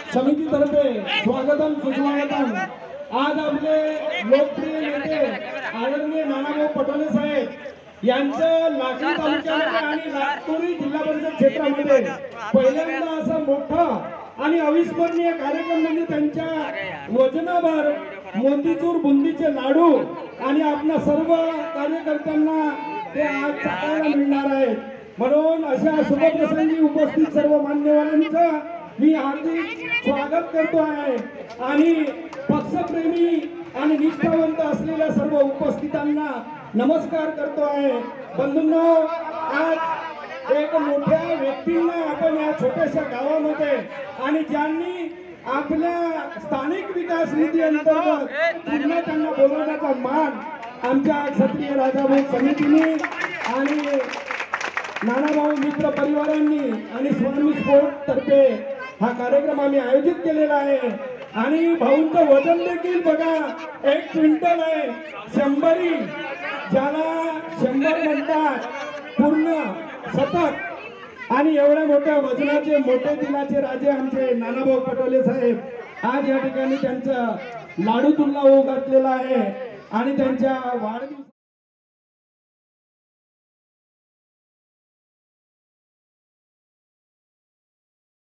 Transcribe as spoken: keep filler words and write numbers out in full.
समितीतर्फे स्वागतम सुस्वागतम। आज आपले लोकप्रिय नेते आदरणीय नानाभाऊ पटोले साहेब यांच्या लाखनी तालुक्यामध्ये आणि लातूरी जिल्हा परिषद क्षेत्रामध्ये पहिल्यांदा असा मोठा आणि अविस्मरणीय कार्यक्रम म्हणजे त्यांच्या वजनाभर मोतीचूर बुंदीचे लाडू आणि आपल्या सर्व कार्यकर्त्यांना ते आज चाखायला मिळणार आहेत। म्हणून अशा शुभप्रसंगी उपस्थित सर्व मान्यवरांचं मी हार्दिक स्वागत करतो आहे आणि पक्षप्रेमी आणि निष्ठावंत असलेल्या सर्व उपस्थितांना नमस्कार करतो आहे। बंधूंनो, आज एक मोठ्या व्यक्तींना आपण या छोट्याशा गावामध्ये आणि ज्यांनी आपल्या स्थानिक विकास निधी अंतर्गत पुन्हा त्यांना बोलवण्याचा मान आमच्या क्षत्रिय राजाभाऊ समितीने आणि नानाभाऊ मित्र परिवारांनी आणि स्वामी स्पोर्ट तर्फे हा कार्यक्रम आम्ही आयोजित केलेला आहे। आणि भाऊंचं वजन देखील बघा एक क्विंटल आहे, शंभरी ज्याला शंभर म्हणतात, पूर्ण सतत। आणि एवढ्या मोठ्या वजनाचे मोठे दिलाचे राजे आमचे नानाभाऊ पटोले साहेब आज या ठिकाणी त्यांचा लाडू तुल्ला होऊ घातलेला आहे आणि त्यांच्या वाढदिवस